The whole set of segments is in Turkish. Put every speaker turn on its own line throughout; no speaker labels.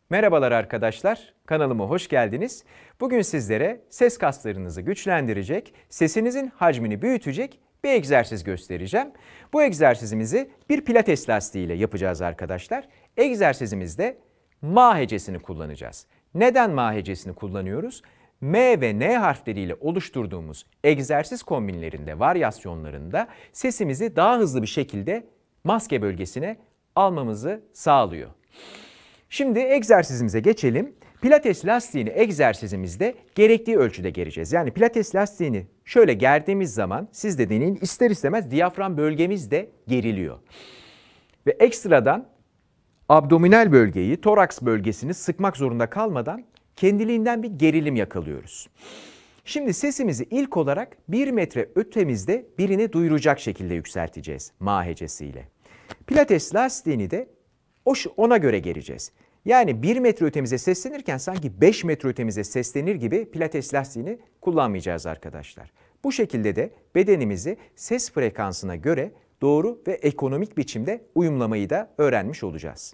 Merhabalar arkadaşlar, kanalıma hoş geldiniz. Bugün sizlere ses kaslarınızı güçlendirecek, sesinizin hacmini büyütecek bir egzersiz göstereceğim. Bu egzersizimizi bir pilates lastiği ile yapacağız arkadaşlar. Egzersizimizde ma hecesini kullanacağız. Neden ma hecesini kullanıyoruz? M ve N harfleriyle oluşturduğumuz egzersiz kombinlerinde, varyasyonlarında sesimizi daha hızlı bir şekilde maske bölgesine almamızı sağlıyor. Şimdi egzersizimize geçelim. Pilates lastiğini egzersizimizde gerektiği ölçüde gereceğiz. Yani pilates lastiğini şöyle gerdiğimiz zaman siz de deneyin, ister istemez diyafram bölgemiz de geriliyor. Ve ekstradan abdominal bölgeyi, toraks bölgesini sıkmak zorunda kalmadan kendiliğinden bir gerilim yakalıyoruz. Şimdi sesimizi ilk olarak 1 metre ötemizde birine duyuracak şekilde yükselteceğiz ma hecesiyle. Pilates lastiğini de ona göre gereceğiz. Yani 1 metre ötemize seslenirken sanki 5 metre ötemize seslenir gibi pilates lastiğini kullanmayacağız arkadaşlar. Bu şekilde de bedenimizi ses frekansına göre doğru ve ekonomik biçimde uyumlamayı da öğrenmiş olacağız.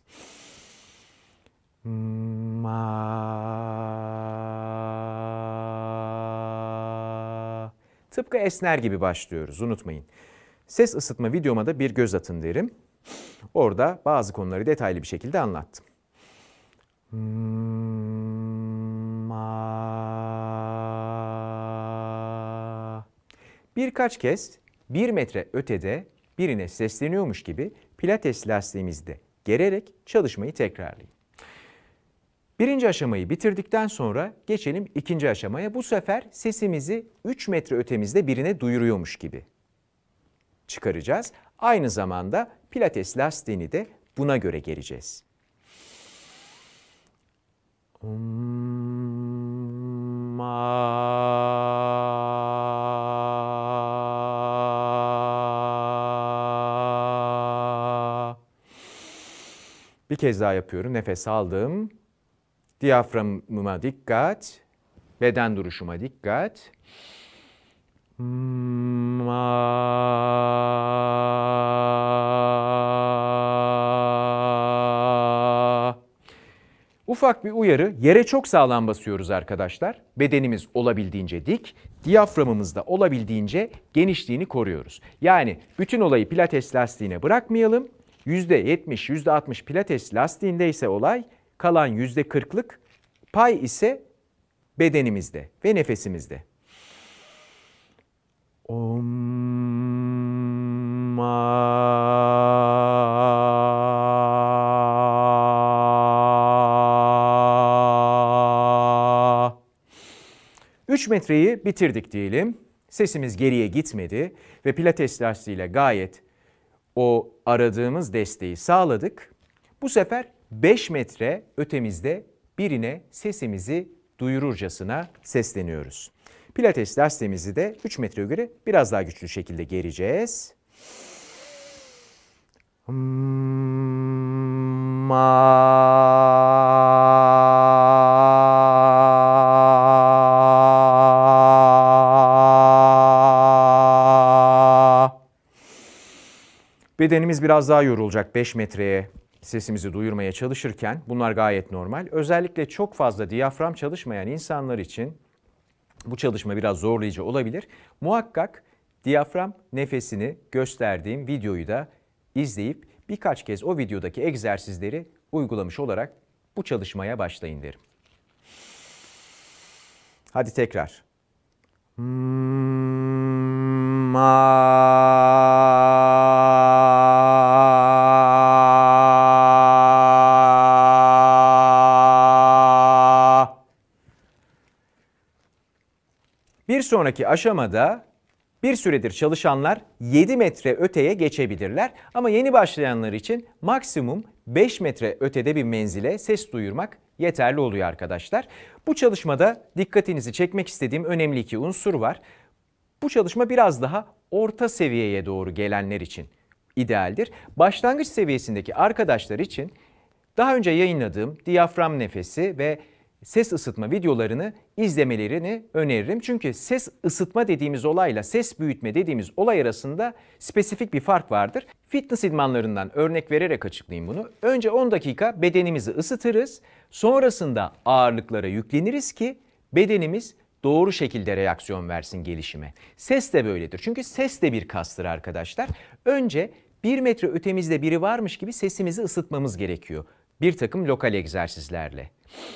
Tıpkı esner gibi başlıyoruz, unutmayın. Ses ısıtma videoma da bir göz atın derim. Orada bazı konuları detaylı bir şekilde anlattım. Birkaç kez 1 metre ötede birine sesleniyormuş gibi pilates lastiğimizde gererek çalışmayı tekrarlayın. Birinci aşamayı bitirdikten sonra geçelim ikinci aşamaya. Bu sefer sesimizi 3 metre ötemizde birine duyuruyormuş gibi çıkaracağız. Aynı zamanda pilates lastiğini de buna göre gereceğiz. Bir kez daha yapıyorum. Nefes aldım. Diyaframıma dikkat. Beden duruşuma dikkat. Ufak bir uyarı, yere çok sağlam basıyoruz arkadaşlar. Bedenimiz olabildiğince dik, diyaframımız da olabildiğince genişliğini koruyoruz. Yani bütün olayı pilates lastiğine bırakmayalım. %70, %60 pilates lastiğinde ise olay, kalan %40'lık pay ise bedenimizde ve nefesimizde. Üç metreyi bitirdik diyelim. Sesimiz geriye gitmedi ve pilates lastiğiyle gayet o aradığımız desteği sağladık. Bu sefer 5 metre ötemizde birine sesimizi duyururcasına sesleniyoruz. Pilates lastiğimizi de 3 metreye göre biraz daha güçlü şekilde gereceğiz. Bedenimiz biraz daha yorulacak 5 metreye sesimizi duyurmaya çalışırken. Bunlar gayet normal. Özellikle çok fazla diyafram çalışmayan insanlar için bu çalışma biraz zorlayıcı olabilir. Muhakkak diyafram nefesini gösterdiğim videoyu da izleyip birkaç kez o videodaki egzersizleri uygulamış olarak bu çalışmaya başlayın derim. Hadi tekrar. Bir sonraki aşamada bir süredir çalışanlar 7 metre öteye geçebilirler ama yeni başlayanlar için maksimum 5 metre ötede bir menzile ses duyurmak yeterli oluyor arkadaşlar. Bu çalışmada dikkatinizi çekmek istediğim önemli 2 unsur var. Bu çalışma biraz daha orta seviyeye doğru gelenler için idealdir. Başlangıç seviyesindeki arkadaşlar için daha önce yayınladığım diyafram nefesi ve ses ısıtma videolarını izlemelerini öneririm. Çünkü ses ısıtma dediğimiz olayla ses büyütme dediğimiz olay arasında spesifik bir fark vardır. Fitness idmanlarından örnek vererek açıklayayım bunu. Önce 10 dakika bedenimizi ısıtırız. Sonrasında ağırlıklara yükleniriz ki bedenimiz doğru şekilde reaksiyon versin gelişime. Ses de böyledir. Çünkü ses de bir kastır arkadaşlar. Önce 1 metre ötemizde biri varmış gibi sesimizi ısıtmamız gerekiyor. Bir takım lokal egzersizlerle.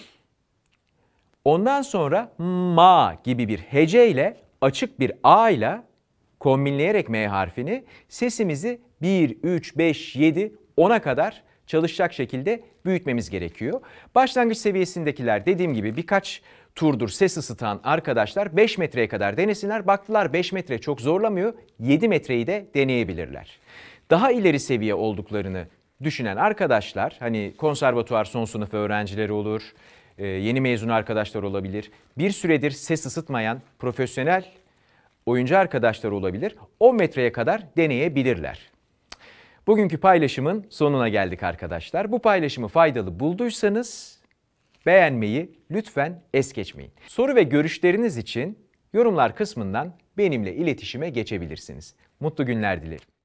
Ondan sonra ma gibi bir heceyle, açık bir a ile kombinleyerek m harfini sesimizi 1, 3, 5, 7, 10'a kadar çalışacak şekilde büyütmemiz gerekiyor. Başlangıç seviyesindekiler dediğim gibi birkaç turdur ses ısıtan arkadaşlar 5 metreye kadar denesinler. Baktılar 5 metre çok zorlamıyor, 7 metreyi de deneyebilirler. Daha ileri seviye olduklarını düşünen arkadaşlar, hani konservatuvar son sınıf öğrencileri olur, yeni mezun arkadaşlar olabilir, bir süredir ses ısıtmayan profesyonel oyuncu arkadaşlar olabilir, 10 metreye kadar deneyebilirler. Bugünkü paylaşımın sonuna geldik arkadaşlar. Bu paylaşımı faydalı bulduysanız beğenmeyi lütfen es geçmeyin. Soru ve görüşleriniz için yorumlar kısmından benimle iletişime geçebilirsiniz. Mutlu günler dilerim.